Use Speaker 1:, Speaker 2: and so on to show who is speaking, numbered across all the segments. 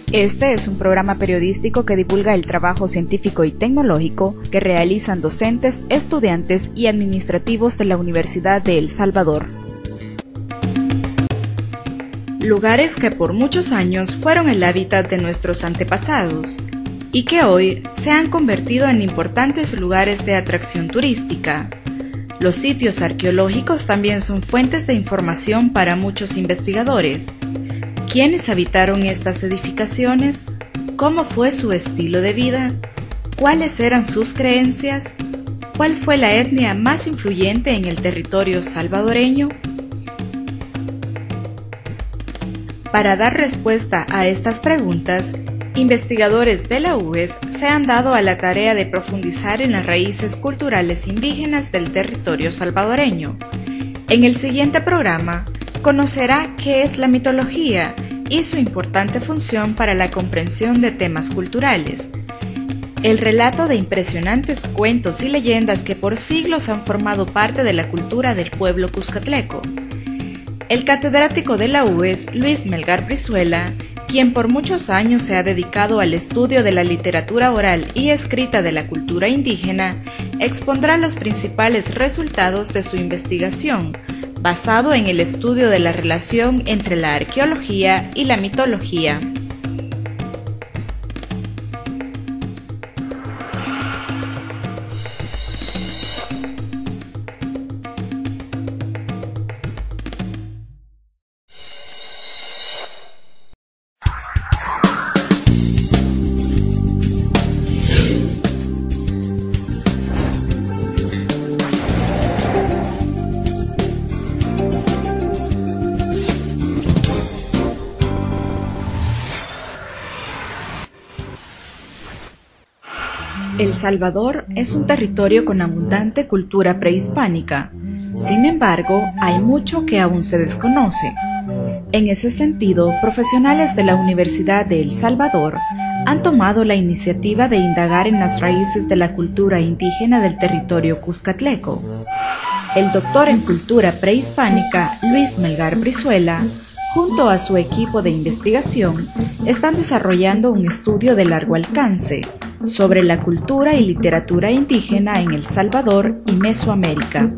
Speaker 1: Este es un programa periodístico que divulga el trabajo científico y tecnológico que realizan docentes, estudiantes y administrativos de la Universidad de El Salvador. Lugares que por muchos años fueron el hábitat de nuestros antepasados y que hoy se han convertido en importantes lugares de atracción turística. Los sitios arqueológicos también son fuentes de información para muchos investigadores. ¿Quiénes habitaron estas edificaciones? ¿Cómo fue su estilo de vida? ¿Cuáles eran sus creencias? ¿Cuál fue la etnia más influyente en el territorio salvadoreño? Para dar respuesta a estas preguntas, investigadores de la UES se han dado a la tarea de profundizar en las raíces culturales indígenas del territorio salvadoreño. En el siguiente programa, conocerá qué es la mitología y su importante función para la comprensión de temas culturales. El relato de impresionantes cuentos y leyendas que por siglos han formado parte de la cultura del pueblo cuscatleco. El catedrático de la UES, Luis Melgar Brizuela, quien por muchos años se ha dedicado al estudio de la literatura oral y escrita de la cultura indígena, expondrá los principales resultados de su investigación, basado en el estudio de la relación entre la arqueología y la mitología. El Salvador es un territorio con abundante cultura prehispánica. Sin embargo, hay mucho que aún se desconoce. En ese sentido, profesionales de la Universidad de El Salvador han tomado la iniciativa de indagar en las raíces de la cultura indígena del territorio cuscatleco. El doctor en cultura prehispánica, Luis Melgar Brizuela, junto a su equipo de investigación, están desarrollando un estudio de largo alcance sobre la cultura y literatura indígena en El Salvador y Mesoamérica.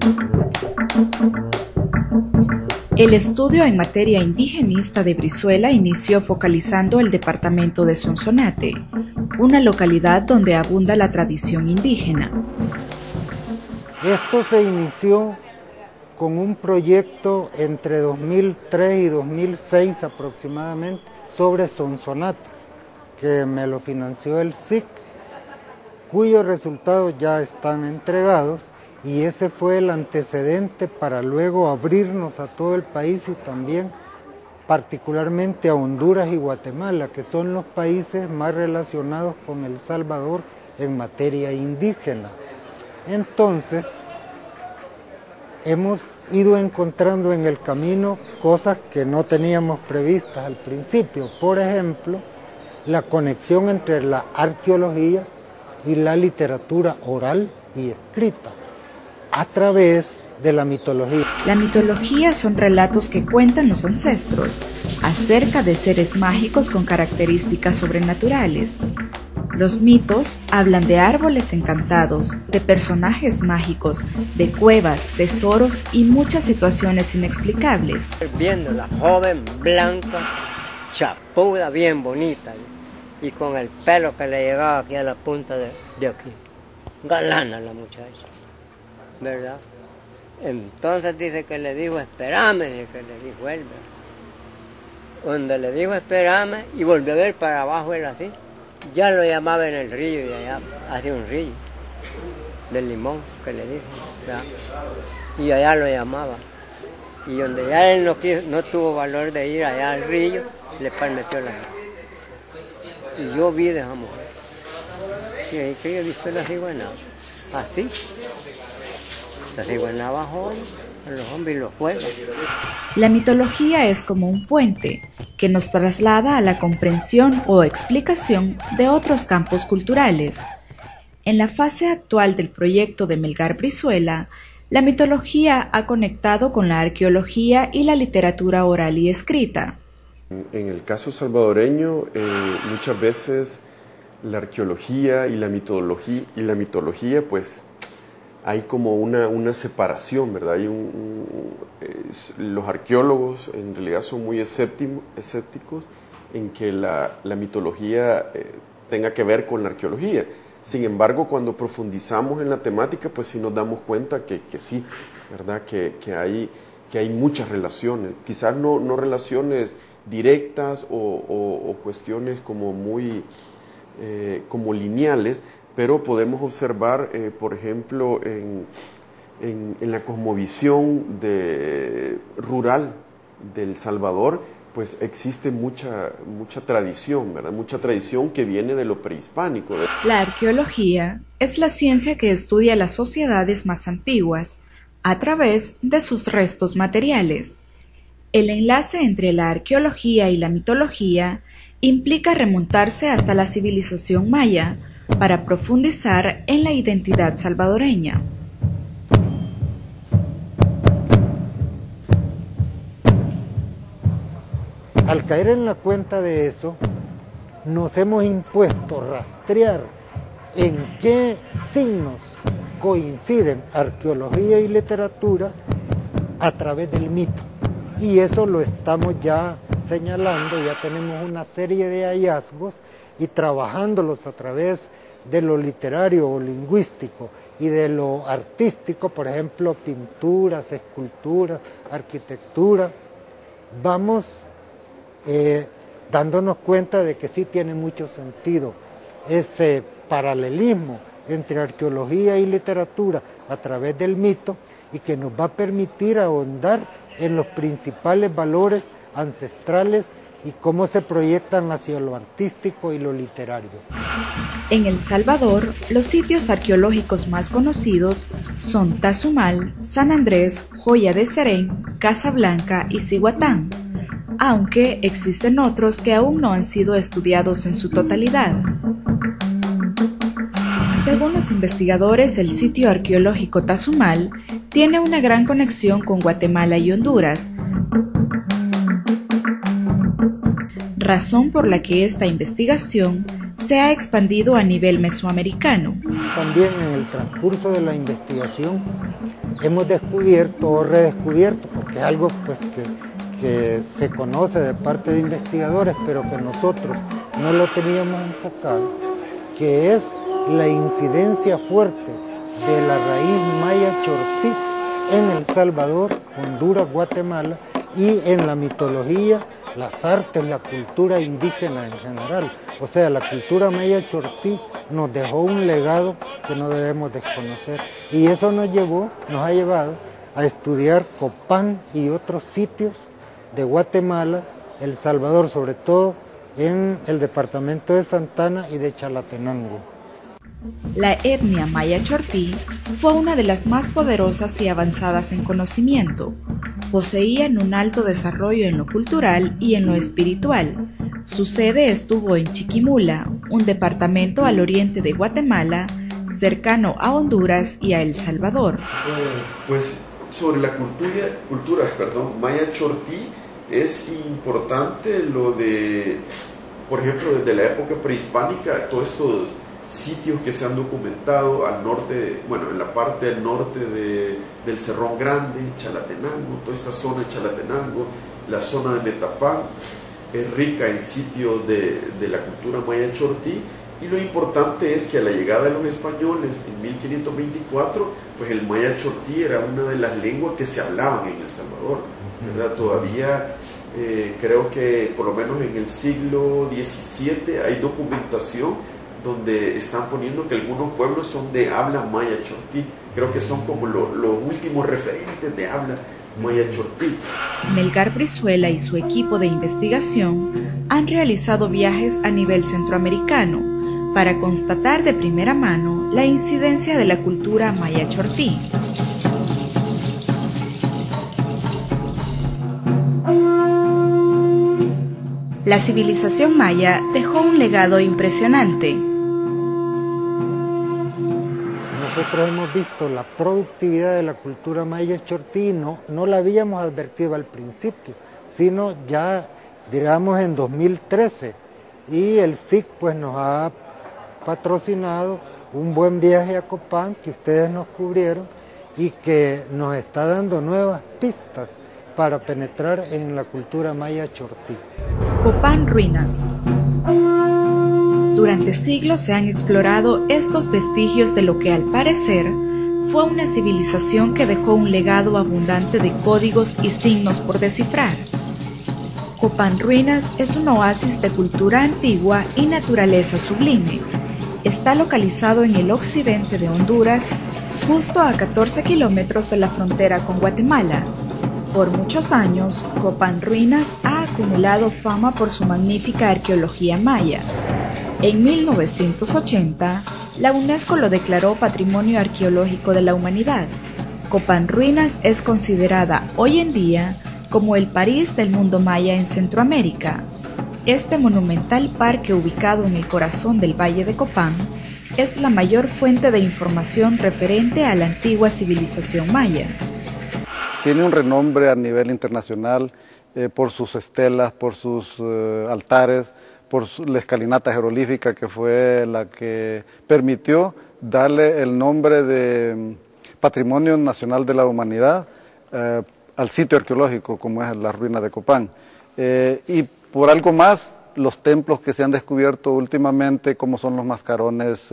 Speaker 1: El estudio en materia indigenista de Brizuela inició focalizando el departamento de Sonsonate, una localidad donde abunda la tradición indígena.
Speaker 2: Esto se inició con un proyecto entre 2003 y 2006 aproximadamente sobre Sonsonate, que me lo financió el SIC, cuyos resultados ya están entregados, y ese fue el antecedente para luego abrirnos a todo el país y también particularmente a Honduras y Guatemala, que son los países más relacionados con El Salvador en materia indígena. Entonces, hemos ido encontrando en el camino cosas que no teníamos previstas al principio. Por ejemplo, la conexión entre la arqueología y la literatura oral y escrita a través de la mitología.
Speaker 1: La mitología son relatos que cuentan los ancestros acerca de seres mágicos con características sobrenaturales. Los mitos hablan de árboles encantados, de personajes mágicos, de cuevas, tesoros y muchas situaciones inexplicables.
Speaker 3: Viendo la joven blanca, chapuda, bien bonita, y con el pelo que le llegaba aquí a la punta de aquí. Galana la muchacha, ¿verdad? Entonces dice que le dijo, espérame, dice que le dijo él, ¿verdad? Donde le dijo, espérame, y volvió a ver para abajo él así. Ya lo llamaba en el río, y allá hacia un río, del limón, que le dijo, ¿verdad? Y allá lo llamaba. Y donde ya él no tuvo valor de ir allá al río, le metió la mano. Y yo vi de esa mujer. Y ahí que yo he visto la cigüeñada. Así. La cigüeñada bajó a los hombres y los juega.
Speaker 1: La mitología es como un puente que nos traslada a la comprensión o explicación de otros campos culturales. En la fase actual del proyecto de Melgar Brizuela, la mitología ha conectado con la arqueología y la literatura oral y escrita.
Speaker 4: En el caso salvadoreño, muchas veces la arqueología y la mitología, pues hay como una separación, ¿verdad? Los arqueólogos en realidad son muy escépticos en que la mitología tenga que ver con la arqueología. Sin embargo, cuando profundizamos en la temática, pues sí nos damos cuenta que sí, ¿verdad? Que hay muchas relaciones, quizás no relaciones directas o cuestiones como muy como lineales, pero podemos observar, por ejemplo, en la cosmovisión rural del Salvador, pues existe mucha tradición, ¿verdad? Mucha tradición que viene de lo prehispánico.
Speaker 1: La arqueología es la ciencia que estudia las sociedades más antiguas a través de sus restos materiales. El enlace entre la arqueología y la mitología implica remontarse hasta la civilización maya para profundizar en la identidad salvadoreña.
Speaker 2: Al caer en la cuenta de eso, nos hemos impuesto rastrear en qué signos coinciden arqueología y literatura a través del mito. Y eso lo estamos ya señalando, ya tenemos una serie de hallazgos y trabajándolos a través de lo literario o lingüístico y de lo artístico, por ejemplo, pinturas, esculturas, arquitectura, vamos dándonos cuenta de que sí tiene mucho sentido ese paralelismo entre arqueología y literatura a través del mito y que nos va a permitir ahondar en los principales valores ancestrales y cómo se proyectan hacia lo artístico y lo literario.
Speaker 1: En El Salvador, los sitios arqueológicos más conocidos son Tazumal, San Andrés, Joya de Serén, Casablanca y Cihuatán, aunque existen otros que aún no han sido estudiados en su totalidad. Según los investigadores, el sitio arqueológico Tazumal tiene una gran conexión con Guatemala y Honduras, razón por la que esta investigación se ha expandido a nivel mesoamericano.
Speaker 2: También en el transcurso de la investigación hemos descubierto o redescubierto, porque es algo pues que se conoce de parte de investigadores, pero que nosotros no lo teníamos enfocado, que es la incidencia fuerte de la raíz maya chortí en El Salvador, Honduras, Guatemala y en la mitología, las artes, la cultura indígena en general. O sea, la cultura maya chortí nos dejó un legado que no debemos desconocer y eso nos ha llevado a estudiar Copán y otros sitios de Guatemala, El Salvador, sobre todo en el departamento de Santana y de Chalatenango.
Speaker 1: La etnia maya chortí fue una de las más poderosas y avanzadas en conocimiento. Poseían un alto desarrollo en lo cultural y en lo espiritual. Su sede estuvo en Chiquimula, un departamento al oriente de Guatemala, cercano a Honduras y a El Salvador.
Speaker 4: Pues sobre la cultura maya chortí es importante lo de, por ejemplo, desde la época prehispánica, todos estos sitios que se han documentado al norte, en la parte del norte del Cerrón Grande, Chalatenango, toda esta zona de Chalatenango, la zona de Metapán, es rica en sitios de la cultura maya chortí, y lo importante es que a la llegada de los españoles en 1524, pues el maya chortí era una de las lenguas que se hablaban en El Salvador, ¿verdad? Todavía creo que por lo menos en el siglo XVII hay documentación donde están poniendo que algunos pueblos son de habla maya chortí. Creo que son como los últimos referentes de habla maya chortí.
Speaker 1: Melgar Brizuela y su equipo de investigación han realizado viajes a nivel centroamericano para constatar de primera mano la incidencia de la cultura maya chortí. La civilización maya dejó un legado impresionante.
Speaker 2: Nosotros hemos visto la productividad de la cultura maya chortí, no la habíamos advertido al principio, sino ya digamos en 2013, y el SIC pues nos ha patrocinado un buen viaje a Copán que ustedes nos cubrieron y que nos está dando nuevas pistas para penetrar en la cultura maya chortí.
Speaker 1: Copán Ruinas. Durante siglos se han explorado estos vestigios de lo que al parecer fue una civilización que dejó un legado abundante de códigos y signos por descifrar. Copán Ruinas es un oasis de cultura antigua y naturaleza sublime. Está localizado en el occidente de Honduras, justo a 14 kilómetros de la frontera con Guatemala. Por muchos años, Copán Ruinas ha acumulado fama por su magnífica arqueología maya. En 1980, la UNESCO lo declaró Patrimonio Arqueológico de la Humanidad. Copán Ruinas es considerada hoy en día como el París del mundo maya en Centroamérica. Este monumental parque ubicado en el corazón del Valle de Copán es la mayor fuente de información referente a la antigua civilización maya.
Speaker 5: Tiene un renombre a nivel internacional por sus estelas, por sus altares, por la escalinata jeroglífica que fue la que permitió darle el nombre de Patrimonio Nacional de la Humanidad al sitio arqueológico como es la ruina de Copán. Y por algo más, los templos que se han descubierto últimamente, como son los mascarones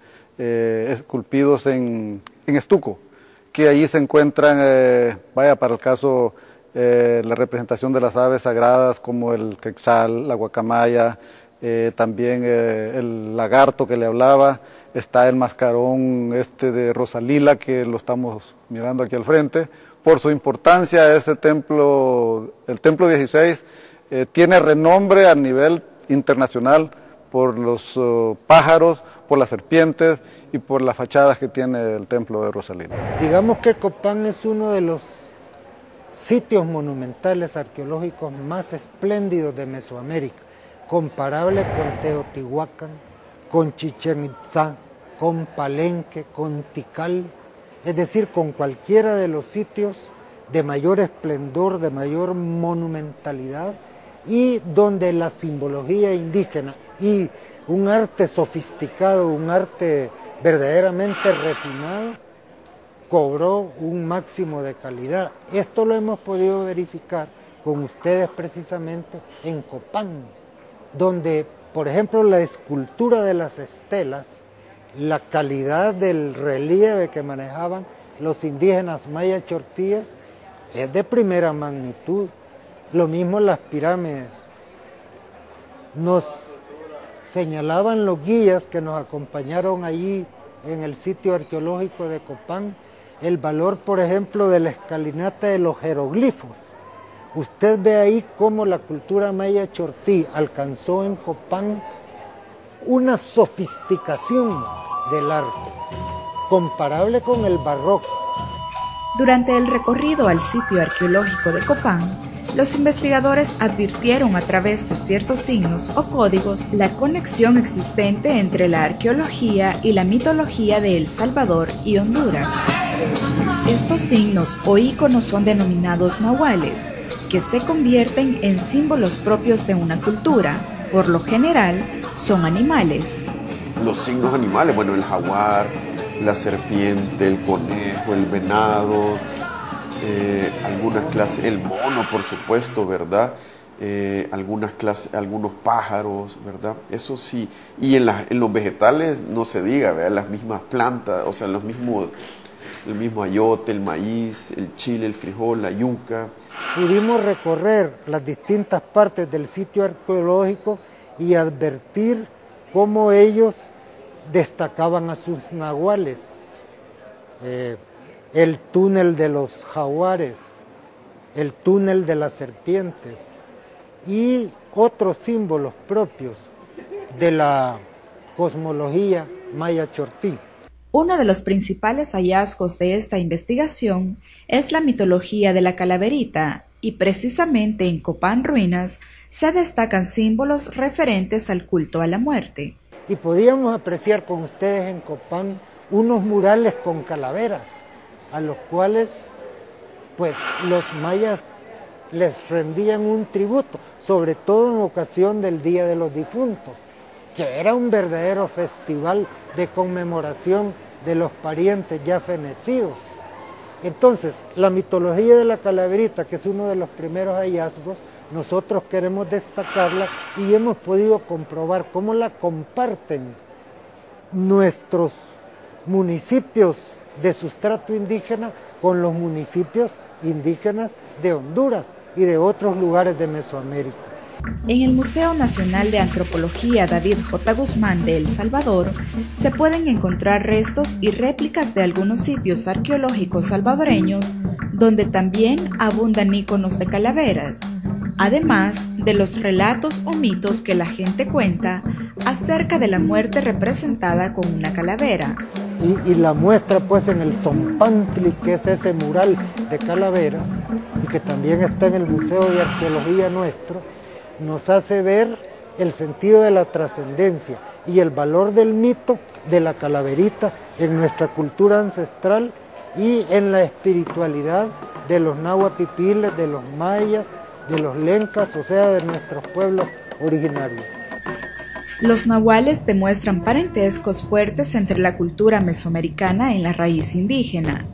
Speaker 5: esculpidos en estuco, que allí se encuentran, para el caso, la representación de las aves sagradas como el quetzal, la guacamaya, también el lagarto que le hablaba, está el mascarón de Rosalila que lo estamos mirando aquí al frente. Por su importancia, ese templo, el templo 16, tiene renombre a nivel internacional por los pájaros, por las serpientes y por las fachadas que tiene el templo de Rosalila.
Speaker 2: Digamos que Copán es uno de los sitios monumentales arqueológicos más espléndidos de Mesoamérica, comparable con Teotihuacán, con Chichén Itzá, con Palenque, con Tikal, es decir, con cualquiera de los sitios de mayor esplendor, de mayor monumentalidad y donde la simbología indígena y un arte sofisticado, un arte verdaderamente refinado, cobró un máximo de calidad. Esto lo hemos podido verificar con ustedes precisamente en Copán, donde, por ejemplo, la escultura de las estelas, la calidad del relieve que manejaban los indígenas maya chortíes es de primera magnitud. Lo mismo las pirámides. Nos señalaban los guías que nos acompañaron allí en el sitio arqueológico de Copán el valor, por ejemplo, de la escalinata de los jeroglifos. Usted ve ahí cómo la cultura maya chortí alcanzó en Copán una sofisticación del arte, comparable con el barroco.
Speaker 1: Durante el recorrido al sitio arqueológico de Copán, los investigadores advirtieron a través de ciertos signos o códigos la conexión existente entre la arqueología y la mitología de El Salvador y Honduras. Estos signos o íconos son denominados nahuales, que se convierten en símbolos propios de una cultura. Por lo general, son animales.
Speaker 4: Los signos animales, bueno, el jaguar, la serpiente, el conejo, el venado, algunas clases, el mono, por supuesto, ¿verdad? Algunas clases, algunos pájaros, ¿verdad? Eso sí. Y en los vegetales no se diga, ¿verdad? Las mismas plantas, o sea, el mismo ayote, el maíz, el chile, el frijol, la yuca.
Speaker 2: Pudimos recorrer las distintas partes del sitio arqueológico y advertir cómo ellos destacaban a sus nahuales. El túnel de los jaguares, el túnel de las serpientes y otros símbolos propios de la cosmología maya chortí.
Speaker 1: Uno de los principales hallazgos de esta investigación es la mitología de la calaverita, y precisamente en Copán Ruinas se destacan símbolos referentes al culto a la muerte.
Speaker 2: Y podíamos apreciar con ustedes en Copán unos murales con calaveras, a los cuales pues los mayas les rendían un tributo, sobre todo en ocasión del Día de los Difuntos, que era un verdadero festival de conmemoración de los parientes ya fenecidos. Entonces, la mitología de la calaverita, que es uno de los primeros hallazgos, nosotros queremos destacarla y hemos podido comprobar cómo la comparten nuestros municipios de sustrato indígena con los municipios indígenas de Honduras y de otros lugares de Mesoamérica.
Speaker 1: En el Museo Nacional de Antropología David J. Guzmán de El Salvador se pueden encontrar restos y réplicas de algunos sitios arqueológicos salvadoreños donde también abundan íconos de calaveras, además de los relatos o mitos que la gente cuenta acerca de la muerte representada con una calavera.
Speaker 2: Y la muestra pues en el Zompantli, que es ese mural de calaveras, y que también está en el Museo de Arqueología nuestro, nos hace ver el sentido de la trascendencia y el valor del mito de la calaverita en nuestra cultura ancestral y en la espiritualidad de los nahuapipiles, de los mayas, de los lencas, o sea, de nuestros pueblos originarios.
Speaker 1: Los nahuales demuestran parentescos fuertes entre la cultura mesoamericana y la raíz indígena.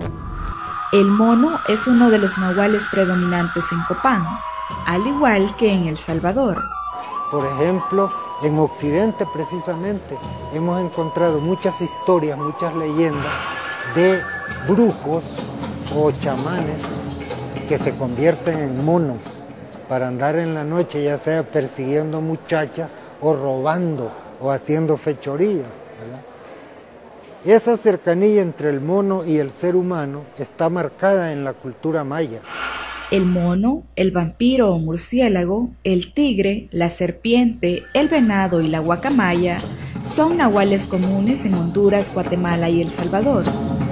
Speaker 1: El mono es uno de los nahuales predominantes en Copán, al igual que en El Salvador.
Speaker 2: Por ejemplo, en Occidente precisamente hemos encontrado muchas historias, muchas leyendas de brujos o chamanes que se convierten en monos para andar en la noche, ya sea persiguiendo muchachas o robando o haciendo fechorías, ¿verdad? Esa cercanía entre el mono y el ser humano está marcada en la cultura maya.
Speaker 1: El mono, el vampiro o murciélago, el tigre, la serpiente, el venado y la guacamaya son nahuales comunes en Honduras, Guatemala y El Salvador.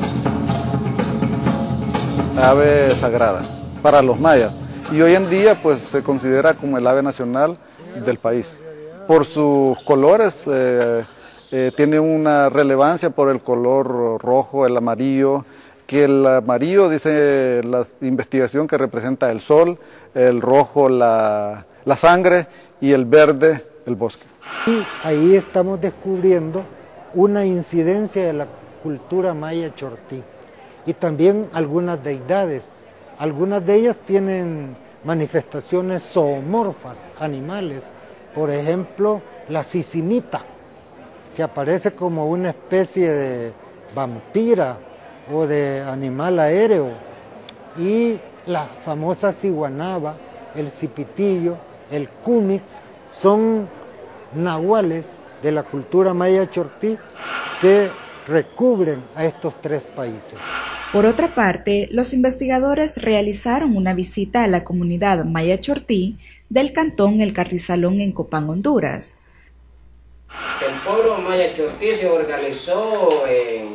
Speaker 5: Ave sagrada para los mayas y hoy en día pues se considera como el ave nacional del país. Por sus colores tiene una relevancia por el color rojo, el amarillo, que el amarillo dice la investigación que representa el sol, el rojo la sangre y el verde el bosque.
Speaker 2: Y ahí estamos descubriendo una incidencia de la cultura maya chortí y también algunas deidades. Algunas de ellas tienen manifestaciones zoomorfas, animales. Por ejemplo, la sisimita, que aparece como una especie de vampira o de animal aéreo, y la famosa ciguanaba, el cipitillo, el cúmix, son nahuales de la cultura maya chortí que recubren a estos tres países.
Speaker 1: Por otra parte, los investigadores realizaron una visita a la comunidad maya chortí del cantón El Carrizalón en Copán, Honduras.
Speaker 6: El pueblo maya chortí se organizó en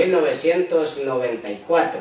Speaker 6: 1994.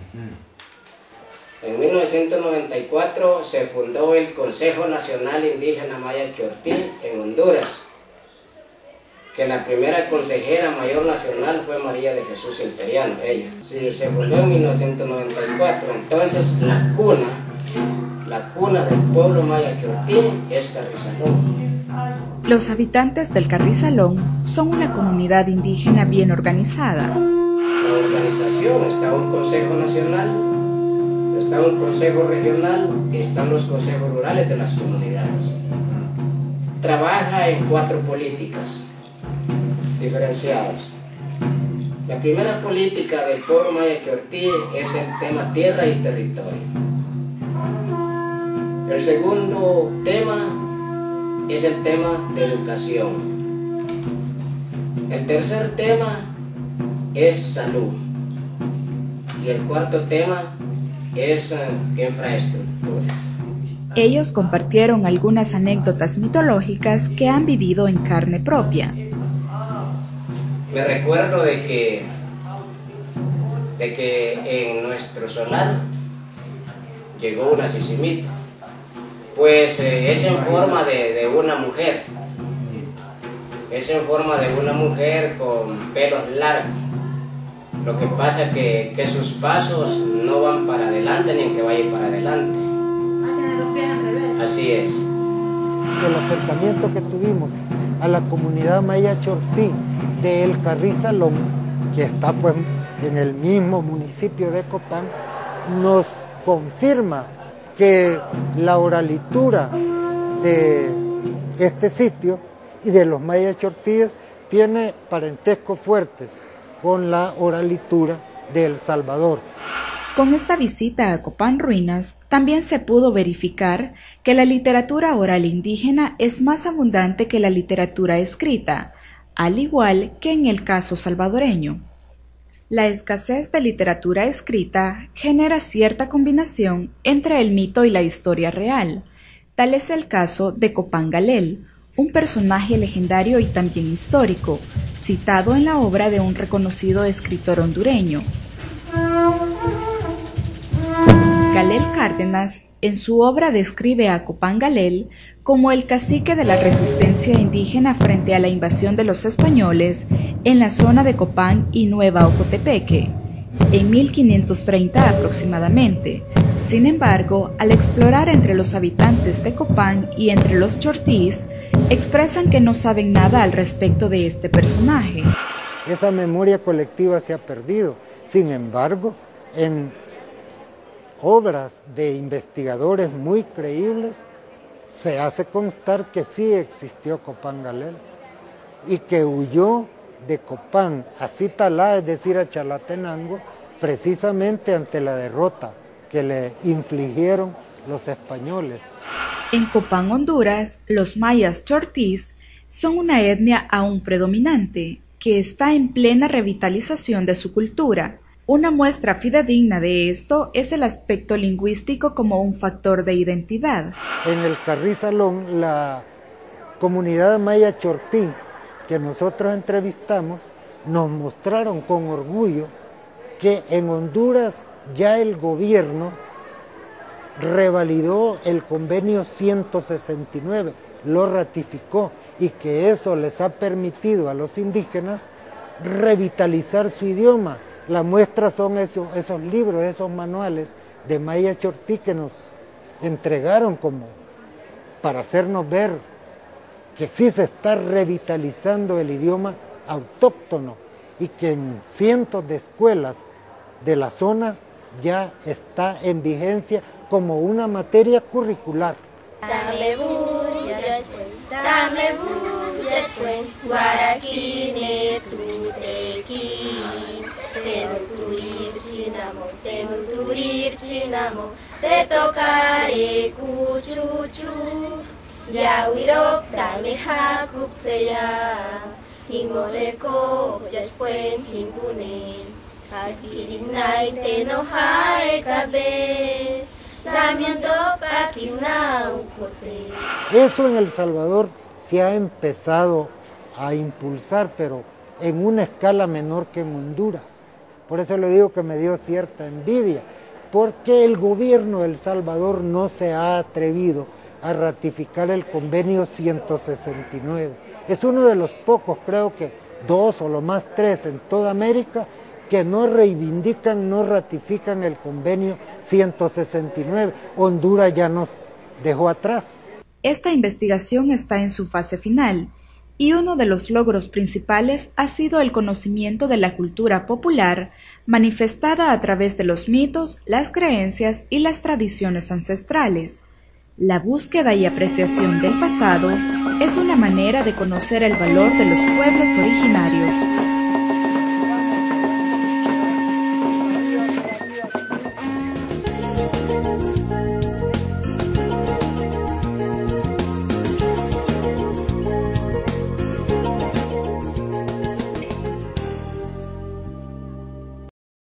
Speaker 6: En 1994 se fundó el Consejo Nacional Indígena Maya Chortí en Honduras, que la primera consejera mayor nacional fue María de Jesús Interiano, ella. Sí, se fundó en 1994, entonces la cuna del pueblo maya chortí es Carrizalón.
Speaker 1: Los habitantes del Carrizalón son una comunidad indígena bien organizada.
Speaker 6: La organización está un consejo nacional, está un consejo regional, están los consejos rurales de las comunidades. Trabaja en 4 políticas diferenciadas. La primera política del pueblo maya chortí es el tema tierra y territorio. El segundo tema es el tema de educación. El tercer tema es salud. Y el cuarto tema es infraestructuras.
Speaker 1: Ellos compartieron algunas anécdotas mitológicas que han vivido en carne propia.
Speaker 6: Me recuerdo de que en nuestro solar llegó una sisimita, pues es en forma de una mujer, es en forma de una mujer con pelos largos. Lo que pasa que sus pasos no van para adelante ni que vaya para adelante. Así es.
Speaker 2: del acercamiento que tuvimos a la comunidad maya chortí de El Carrizalón, que está pues en el mismo municipio de Copán, nos confirma que la oralitura de este sitio y de los mayas chortíes tiene parentescos fuertes con la oralitura de El Salvador.
Speaker 1: Con esta visita a Copán Ruinas, también se pudo verificar que la literatura oral indígena es más abundante que la literatura escrita, al igual que en el caso salvadoreño. La escasez de literatura escrita genera cierta combinación entre el mito y la historia real. Tal es el caso de Copán Galel, un personaje legendario y también histórico, citado en la obra de un reconocido escritor hondureño. Galel Cárdenas, en su obra describe a Copán Galel como el cacique de la resistencia indígena frente a la invasión de los españoles en la zona de Copán y Nueva Ocotepeque, en 1530 aproximadamente. Sin embargo, al explorar entre los habitantes de Copán y entre los chortís, expresan que no saben nada al respecto de este personaje.
Speaker 2: Esa memoria colectiva se ha perdido. Sin embargo, en obras de investigadores muy creíbles, se hace constar que sí existió Copán Galel y que huyó de Copán a Citalá, es decir, a Chalatenango, precisamente ante la derrota que le infligieron los españoles.
Speaker 1: En Copán, Honduras, los mayas chortís son una etnia aún predominante, que está en plena revitalización de su cultura. Una muestra fidedigna de esto es el aspecto lingüístico como un factor de identidad.
Speaker 2: En el Carrizalón, la comunidad maya chortí que nosotros entrevistamos nos mostraron con orgullo que en Honduras ya el gobierno revalidó el convenio 169, lo ratificó, y que eso les ha permitido a los indígenas revitalizar su idioma. La muestra son esos libros, esos manuales de maya chortí que nos entregaron como para hacernos ver que sí se está revitalizando el idioma autóctono y que en cientos de escuelas de la zona ya está en vigencia como una materia curricular.
Speaker 7: Te tocaré cuchuchu, yawirop dame hakupseya, hingmoleko yaspuen hingune, akirinay te no hae cabe, damiando paquina ucote.
Speaker 2: Eso en El Salvador se ha empezado a impulsar, pero en una escala menor que en Honduras. Por eso le digo que me dio cierta envidia, porque el gobierno de El Salvador no se ha atrevido a ratificar el convenio 169. Es uno de los pocos, creo que 2 o lo más 3 en toda América, que no reivindican, no ratifican el convenio 169. Honduras ya nos dejó atrás.
Speaker 1: Esta investigación está en su fase final, y uno de los logros principales ha sido el conocimiento de la cultura popular manifestada a través de los mitos, las creencias y las tradiciones ancestrales. La búsqueda y apreciación del pasado es una manera de conocer el valor de los pueblos originarios.